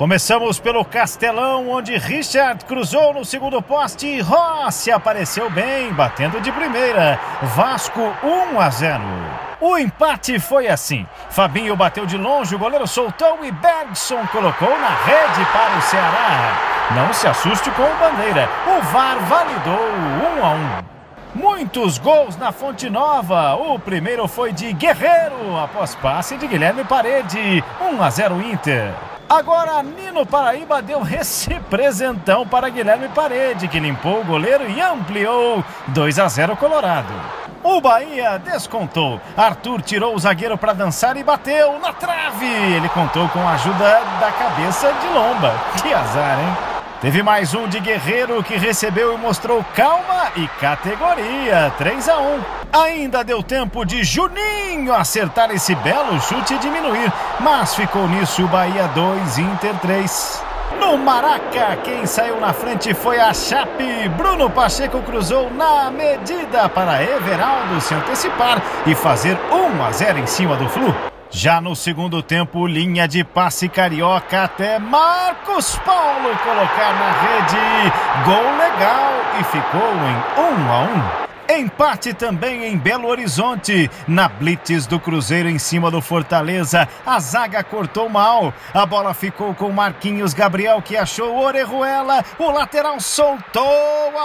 Começamos pelo Castelão, onde Richard cruzou no segundo poste e Rossi apareceu bem, batendo de primeira. Vasco 1-0. O empate foi assim. Fabinho bateu de longe, o goleiro soltou e Bergson colocou na rede para o Ceará. Não se assuste com o Bandeira. O VAR validou 1-1. Muitos gols na Fonte Nova. O primeiro foi de Guerreiro, após passe de Guilherme Parede. 1-0 Inter. Agora Nino Paraíba deu esse presentão para Guilherme Parede, que limpou o goleiro e ampliou. 2-0 Colorado. O Bahia descontou. Arthur tirou o zagueiro para dançar e bateu na trave. Ele contou com a ajuda da cabeça de Lomba. Que azar, hein? Teve mais um de Guerreiro, que recebeu e mostrou calma e categoria. 3-1. Ainda deu tempo de Juninho acertar esse belo chute e diminuir, mas ficou nisso. Bahia 2, Inter 3. No Maraca, quem saiu na frente foi a Chape. Bruno Pacheco cruzou na medida para Everaldo se antecipar e fazer 1-0 em cima do Flu. Já no segundo tempo, linha de passe carioca até Marcos Paulo colocar na rede. Gol legal e ficou em 1-1. Empate também em Belo Horizonte. Na blitz do Cruzeiro em cima do Fortaleza, a zaga cortou mal. A bola ficou com Marquinhos Gabriel, que achou Orejuela. O lateral soltou a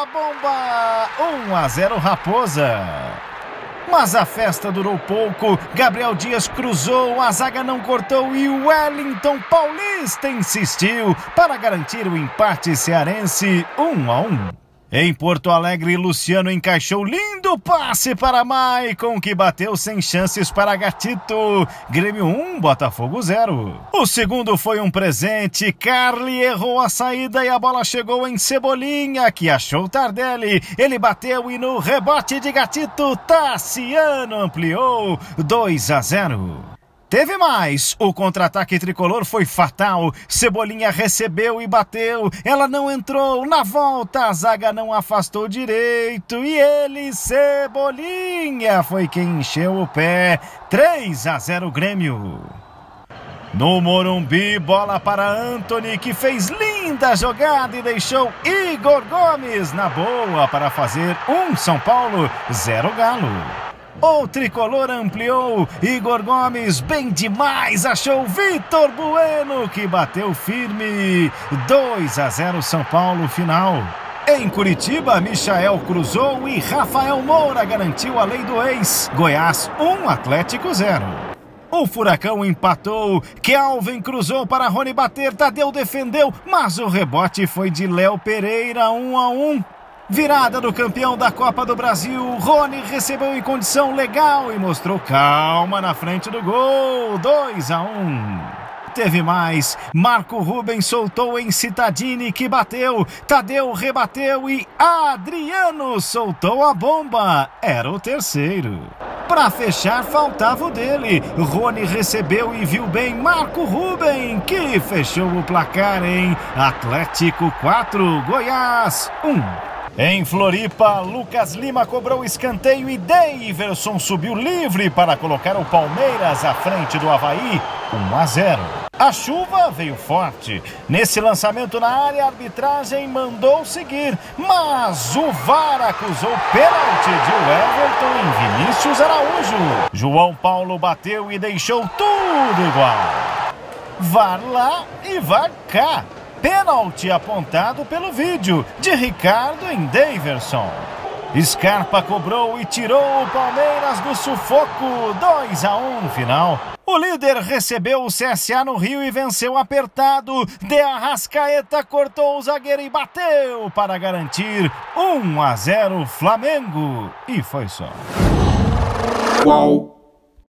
bomba. 1-0 Raposa. Mas a festa durou pouco. Gabriel Dias cruzou, a zaga não cortou e o Wellington Paulista insistiu para garantir o empate cearense. 1-1. Em Porto Alegre, Luciano encaixou lindo passe para Maicon, que bateu sem chances para Gatito. Grêmio 1, Botafogo 0. O segundo foi um presente. Carli errou a saída e a bola chegou em Cebolinha, que achou Tardelli. Ele bateu e no rebote de Gatito, Tassiano ampliou. 2-0. Teve mais, o contra-ataque tricolor foi fatal. Cebolinha recebeu e bateu, ela não entrou. Na volta, a zaga não afastou direito e ele, Cebolinha, foi quem encheu o pé. 3-0 Grêmio. No Morumbi, bola para Antony, que fez linda jogada e deixou Igor Gomes na boa para fazer 1 São Paulo, 0 Galo. O tricolor ampliou. Igor Gomes, bem demais, achou Vitor Bueno, que bateu firme. 2-0 São Paulo final. Em Curitiba, Michael cruzou e Rafael Moura garantiu a lei do ex. Goiás 1, Atlético 0. O Furacão empatou. Kelvin cruzou para Rony bater. Tadeu defendeu, mas o rebote foi de Léo Pereira. 1-1. Virada do campeão da Copa do Brasil. Rony recebeu em condição legal e mostrou calma na frente do gol. 2-1. Teve mais. Marco Ruben soltou em Cittadini, que bateu. Tadeu rebateu e Adriano soltou a bomba. Era o terceiro. Para fechar, faltava o dele. Rony recebeu e viu bem Marco Ruben, que fechou o placar em Atlético 4, Goiás 1. Em Floripa, Lucas Lima cobrou escanteio e Daverson subiu livre para colocar o Palmeiras à frente do Avaí. 1-0. A chuva veio forte. Nesse lançamento na área, a arbitragem mandou seguir, mas o VAR acusou pênalti de Everton em Vinícius Araújo. João Paulo bateu e deixou tudo igual. VAR lá e VAR cá. Pênalti apontado pelo vídeo de Ricardo em Daverson. Scarpa cobrou e tirou o Palmeiras do sufoco. 2-1 final. O líder recebeu o CSA no Rio e venceu apertado. De Arrascaeta cortou o zagueiro e bateu para garantir 1-0 Flamengo. E foi só. Qual?